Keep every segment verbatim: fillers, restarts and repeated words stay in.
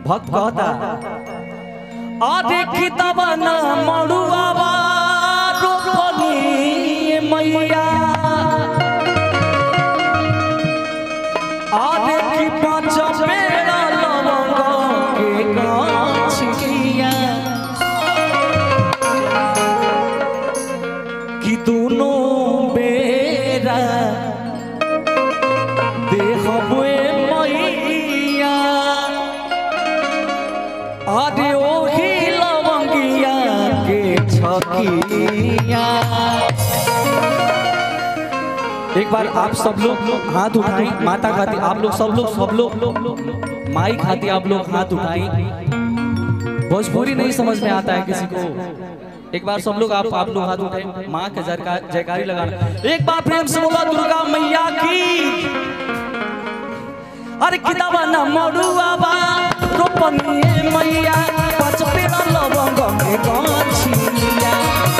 भक्त कहता आधे किताब ना मड़ुआवा रोपनी मैया आधे की पांच पेड़ा लवंग के गाछिया कि दोनों बेरा देखबे मैया आधे ओही लवंगिया के छकिया। एक बार आप सब लोग हाथ उठाएं माता खाती, आप लोग सब लोग सब लोग माई खाती आप लोग हाथ उठाएं। भोजपुरी नहीं समझ में आता है किसी को, एक बार सब लोग आप आप लोग हाथ उठाएं, माँ के जयकारी लगाना। एक बार प्रेम से बोला दुर्गा मैया की। अरे किताबा ना मड़ुआवा रोपनी मैया पाँच पेड़ा लवंग के गाछिया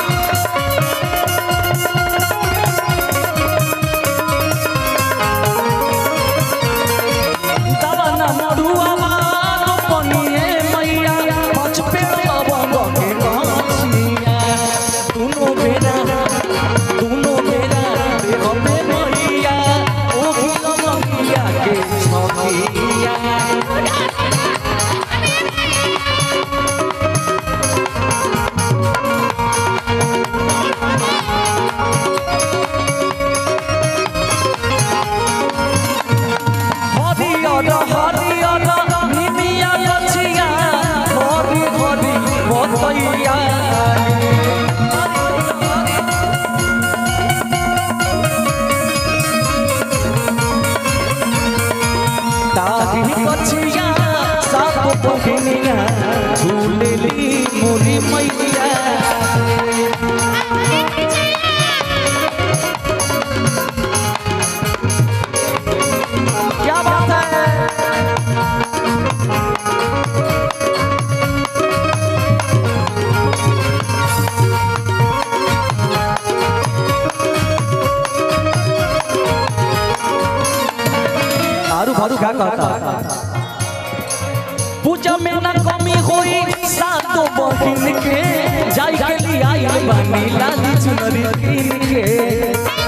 झूलेली मोरी मैया क्या बात है। आरू भारू क्या कहता पूजा में ना कमी होई सातो बहिन के जाई के लिए आई बनी लाली चुनरी कीन के।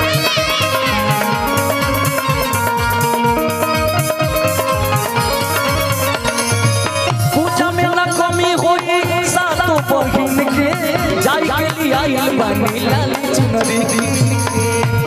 पूजा में ना कमी होई सातो बहिन के जाई के लिए आई बनी लाली चुनरी कीन के।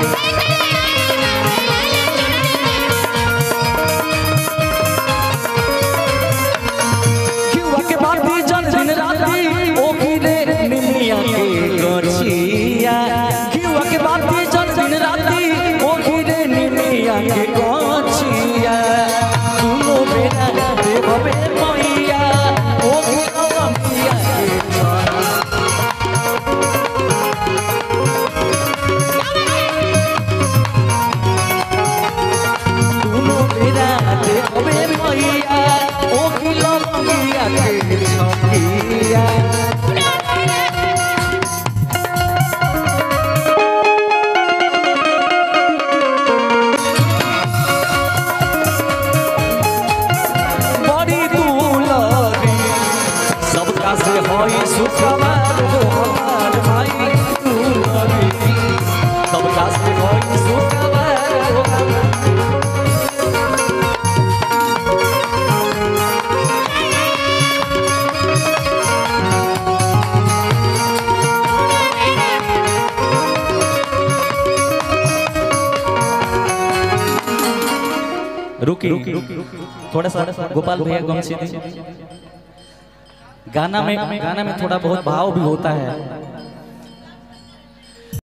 रुकी थोड़ा सा गोपाल भैया गम से गाना में गाना में थोड़ा बहुत भाव भी होता है।